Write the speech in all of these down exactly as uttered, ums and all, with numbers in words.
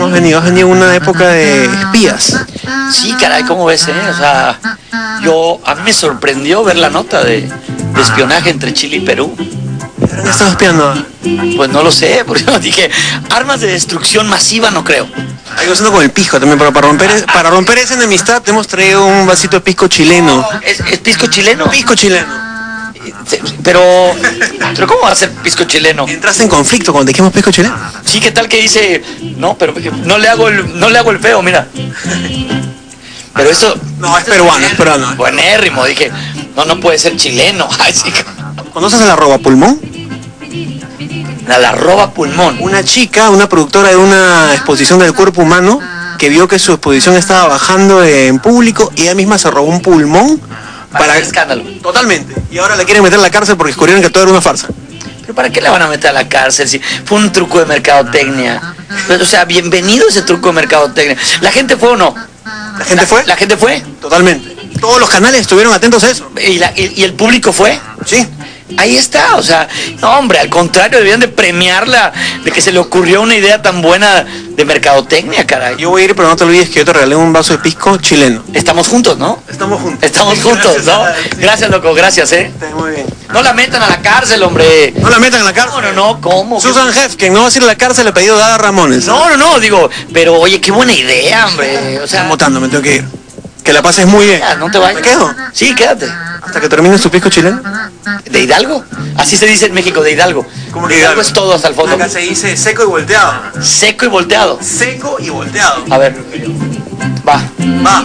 ¿Cómo has venido? Has venido en una época de espías. Sí, caray, ¿cómo ves, eh? O sea, yo, a mí me sorprendió ver la nota de, de espionaje entre Chile y Perú. ¿Pero qué estás espiando? Pues no lo sé, porque yo dije, armas de destrucción masiva no creo. Hay que hacerlo con el pisco también, pero para romper, para romper esa enemistad te hemos traído un vasito de pisco chileno. ¿Es, es pisco chileno? Pisco chileno. Pero, pero ¿cómo va a ser pisco chileno? ¿Entraste en conflicto cuando dijimos pisco chileno? Sí, ¿qué tal que dice? No, pero no le hago el, no le hago el feo, mira. Pero eso... No, es peruano, es peruano. Buenérrimo, dije, no, no puede ser chileno. Ay, sí. ¿Conoces a la Roba Pulmón? A la Roba Pulmón. Una chica, una productora de una exposición del cuerpo humano, que vio que su exposición estaba bajando en público y ella misma se robó un pulmón Para, para el escándalo. Totalmente. Y ahora la quieren meter a la cárcel porque descubrieron que todo era una farsa. ¿Pero para qué la van a meter a la cárcel si fue un truco de mercadotecnia? O sea, bienvenido ese truco de mercadotecnia. ¿La gente fue o no? ¿La gente fue? ¿La gente fue? Totalmente. Todos los canales estuvieron atentos a eso. ¿Y, la, y, y el público fue? Sí. Ahí está, o sea, no, hombre, al contrario, debían de premiarla, de que se le ocurrió una idea tan buena de mercadotecnia, caray. Yo voy a ir, pero no te olvides que yo te regalé un vaso de pisco chileno. Estamos juntos, ¿no? Estamos juntos. Estamos juntos, ¿no? Gracias, loco, gracias, ¿eh? Está muy bien. No la metan a la cárcel, hombre. No la metan en la cárcel. No, no, no, ¿cómo? Susan Hefken no va a ir a la cárcel, le pedido Dada Ramones. No, no, no, digo, pero oye, qué buena idea, hombre. O sea, Están votando, me tengo que ir. Que la pases muy bien. ya, no te vayas. ¿Me quedo? Sí, quédate. Hasta que termines tu pisco chileno. ¿De Hidalgo? Así se dice en México, de Hidalgo. ¿Cómo De que Hidalgo Hidalgo? es todo hasta el fondo. Acá se dice seco y volteado. Seco y volteado. Seco y volteado. A ver, va. Va.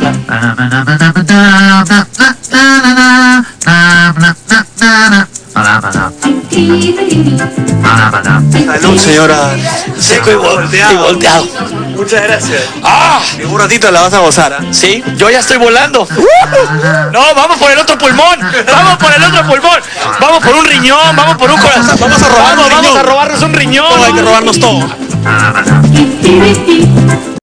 Salud, señora. Seco y volteado. Y volteado. Muchas gracias. ¡Ah! En un ratito la vas a gozar, ¿ah? Sí, yo ya estoy volando. No, vamos por el otro pulmón. Vamos por el otro pulmón. Vamos por un riñón, vamos por un corazón. Vamos a robarnos Vamos, vamos riñón. a robarnos un riñón. No, hay que robarnos todo.